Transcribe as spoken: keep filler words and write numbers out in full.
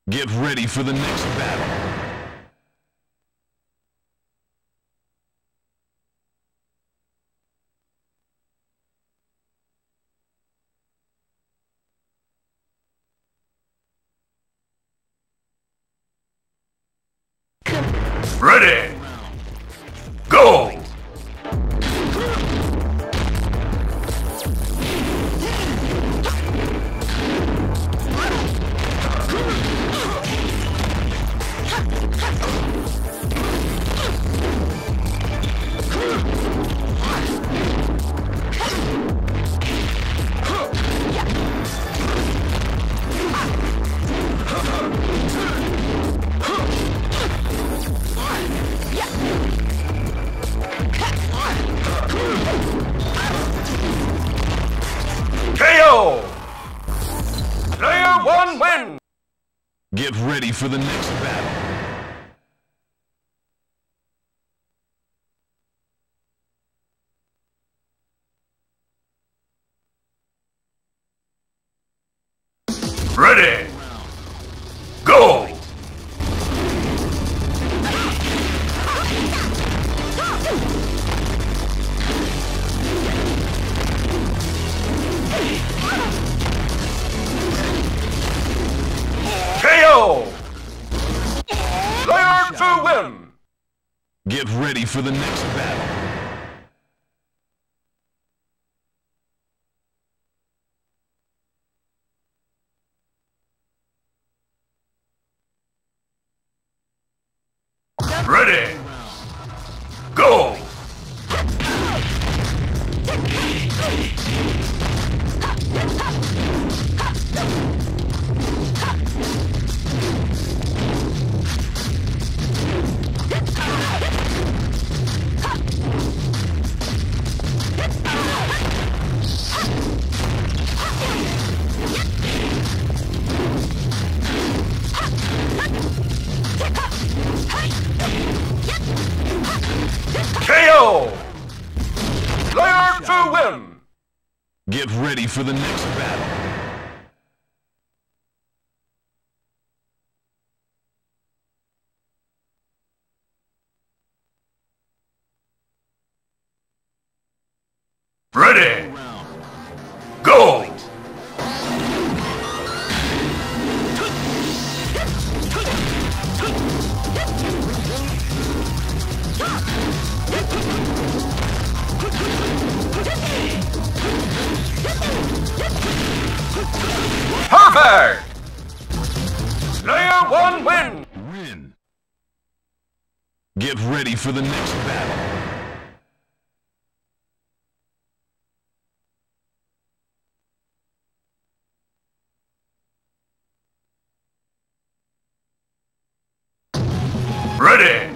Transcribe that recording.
Get ready for the next battle. Ready! Go! K O! Player one win! Get ready for the next battle. Ready! Go! K O! Player two win! Get ready for the next battle. Ready! Go! K O! Player two win! Get ready for the next battle. Ready! Go! Perfect! Player one win! Win. Get ready for the next battle. Ready!